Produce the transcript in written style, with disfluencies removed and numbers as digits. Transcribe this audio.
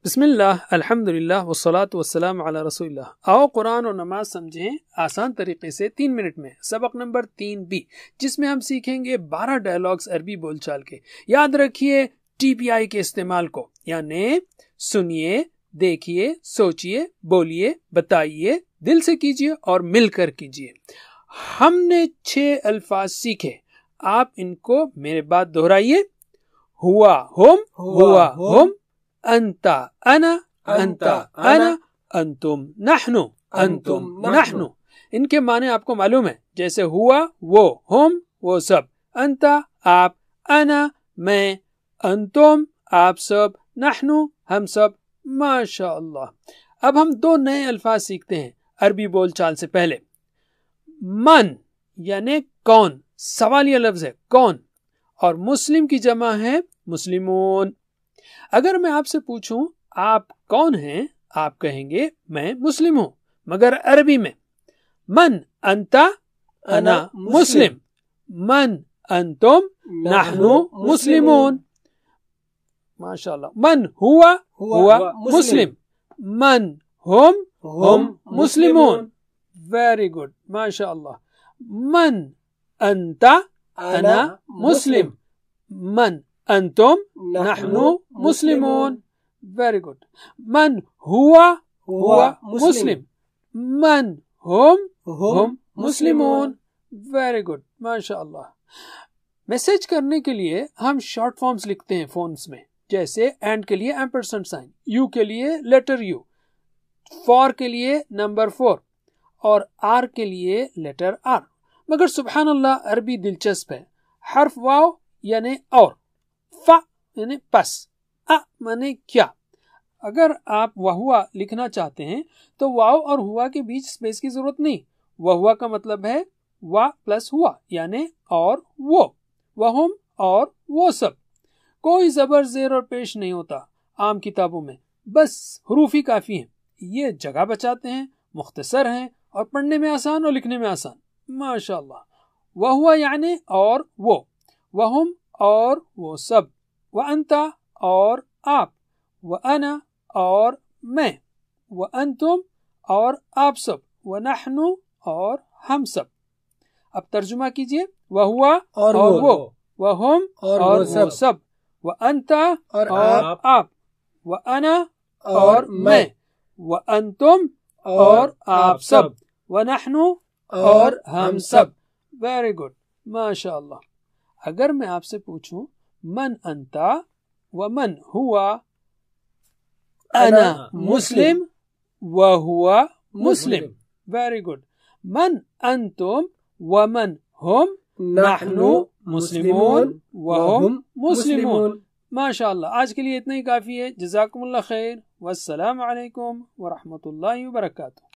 بسم اللہ الحمدللہ والصلاة والسلام علی رسول اللہ. آؤ قرآن اور نماز سمجھیں آسان طریقے سے 3 منٹ میں. سبق نمبر 3B جس میں ہم سیکھیں گے 12 ڈائلاگز عربی بول چال کے. یاد رکھیے TPI کے استعمال کو، یعنی سنیے، دیکھیے، سوچیے، بولیے، بتائیے، دل سے کیجیے اور مل کر کیجیے. ہم نے 6 الفاظ سیکھے، آپ ان کو میرے بعد دہرائیے. ہوا ہم، ہوا ہم، انتا انا، انتا انا، انتم نحن، انتم نحن. ان کے معنی آپ کو معلوم ہے، جیسے ہوا وہ، ہم وہ سب، انتا آپ، انا میں، انتم آپ سب، نحن ہم سب. ماشاء اللہ. اب ہم 2 نئے الفاظ سیکھتے ہیں عربی بول چال سے پہلے. من یعنی کون، سوالیہ لفظ ہے کون، اور مسلم کی جمع ہے مسلمون. اگر میں آپ سے پوچھوں آپ کون ہیں، آپ کہیں گے میں مسلم ہوں، مگر عربی میں من انتا انا مسلم، من انتم نحن مسلمون. ماشاءاللہ. من ہوا ہوا مسلم، من ہم مسلمون. ویری گڈ ماشاءاللہ. من انتا انا مسلم، من انتم نحن مسلمون. Very good. من ہوا مسلم، من ہم مسلمون. ویری گڈ ماشاء اللہ. میسج کرنے کے لیے ہم شارٹ فارمز لکھتے ہیں فونز میں، جیسے اینڈ کے لیے ایمپرسنٹ سائن، یو کے لیے لیٹر یو، فور کے لیے نمبر 4 اور آر کے لیے لیٹر آر. مگر سبحان اللہ عربی دلچسپ ہے. حرف واو یعنی اور، فا یعنی پس، ا یعنی کیا. اگر آپ وہوا لکھنا چاہتے ہیں تو واو اور ہوا کے بیچ سپیس کی ضرورت نہیں. وہوا کا مطلب ہے وا پلس ہوا یعنی اور وہ، وہم اور وہ سب. کوئی زبر زیر اور پیش نہیں ہوتا عام کتابوں میں، بس حروف ہی کافی ہیں. یہ جگہ بچاتے ہیں، مختصر ہیں اور پڑھنے میں آسان اور لکھنے میں آسان. ماشاءاللہ. وہوا یعنی اور وہ، وہم اور وہ سب، وانتا اور آپ، وانا اور میں، وانتم اور آپ سب، ونحن اور ہم سب. اب ترجمہ کیجئے. وہوا اور وہ، وہم اور وہ سب، وانتا اور آپ، وانا اور میں، وانتم اور آپ سب، ونحن اور ہم سب. ویری گڈ ماشاء اللہ. اگر میں آپ سے پوچھوں من انتا ومن ہوا، انا مسلم وہوا مسلم. Very good. من انتم ومن ہم نحن مسلمون وہم مسلمون. ماشاء اللہ. آج کے لیے اتنا ہی کافی ہے. جزاکم اللہ خیر، والسلام علیکم ورحمۃ اللہ وبرکاتہ.